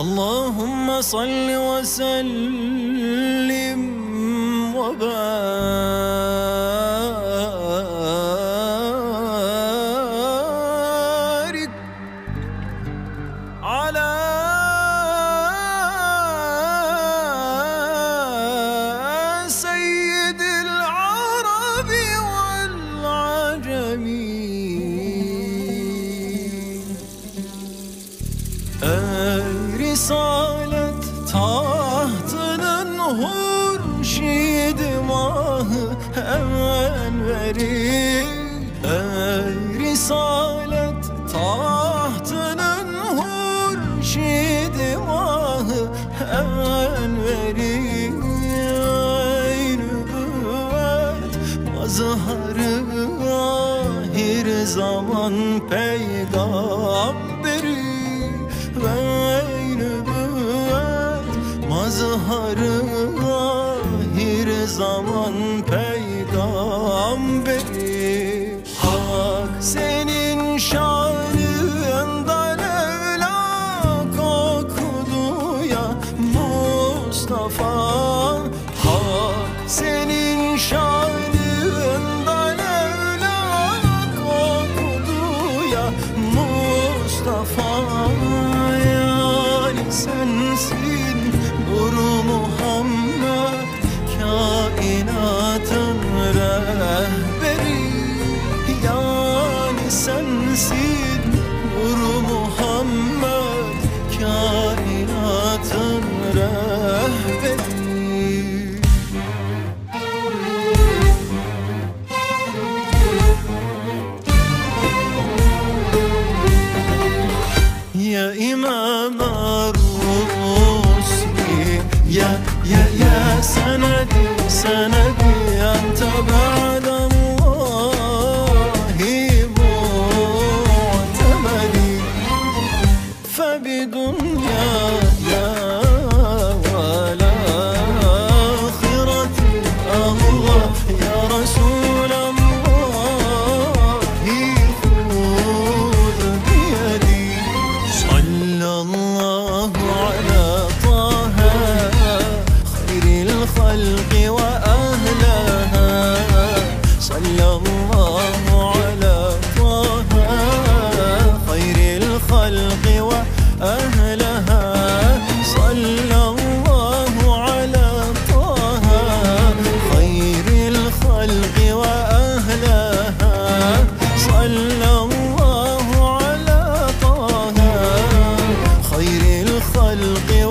اللهم صل وسلم وبارك على سيد العرب والعجم. Risalet tahtının hurşid mahı enveri. Risalet tahtının hurşid mahı enveri. Nübüvvet mazharı ahir zaman peygamberi. Nübüvvet mazharı ahir zaman peygamberi. Hak senin şanında levlak okudu ya Mustafa. Hak senin şanında levlak okudu ya Mustafa. Sensin Nur Muhammed kainatın rehberi. Yani sensin Nur Muhammed kainatın rehberi. Ya İmam يا سندي سندي أنت بعد الله معتمدي. فبدنيا والآخرة الله يا رسول الله خذ بيدي. صلى الله على الخلق وأهلها. صلى الله على طه خير الخلق وأهلها. صلى الله على طه خير الخلق وأهلها. صلى الله على طه خير الخلق